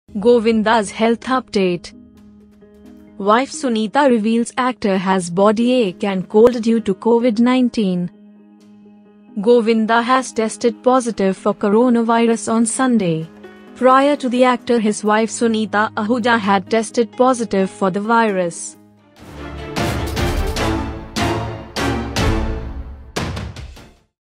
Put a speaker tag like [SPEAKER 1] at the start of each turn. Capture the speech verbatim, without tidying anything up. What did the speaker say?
[SPEAKER 1] Govinda's health update. Wife Sunita reveals actor has body ache and cold due to COVID nineteen. Govinda has tested positive for coronavirus on Sunday. Prior to the actor, his wife Sunita Ahuja had tested positive for the virus.